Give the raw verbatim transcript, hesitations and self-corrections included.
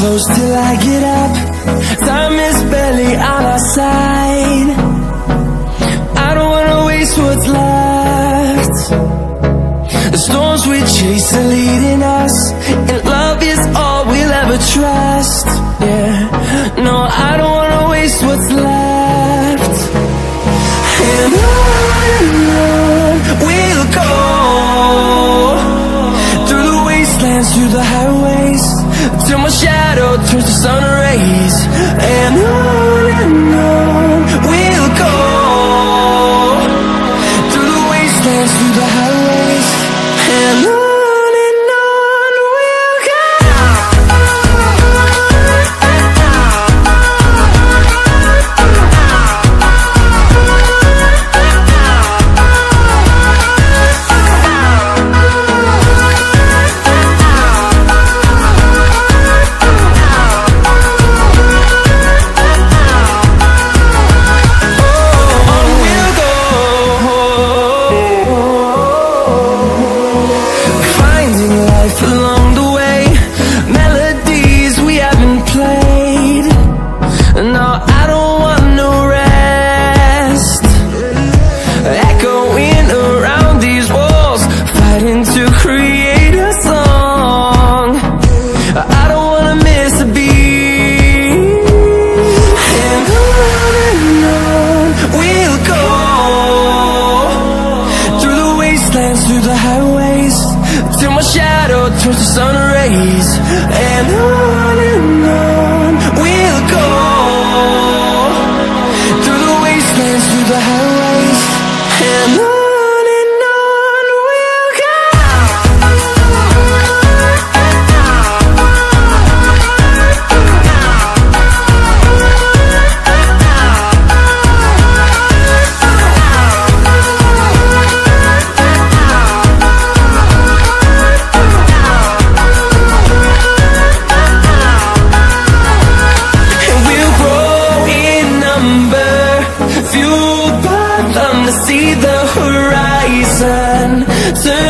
close till I get up. Time is barely on our side. I don't wanna waste what's left. The storms we chase are leading us, and love is all we'll ever trust. Yeah, no, I don't wanna waste what's left. And on and on we'll go, through the wastelands, through the highways, till my shadow turns to sun rays. And on and on we'll go, through the wastelands, through the highways, and on. See the horizon.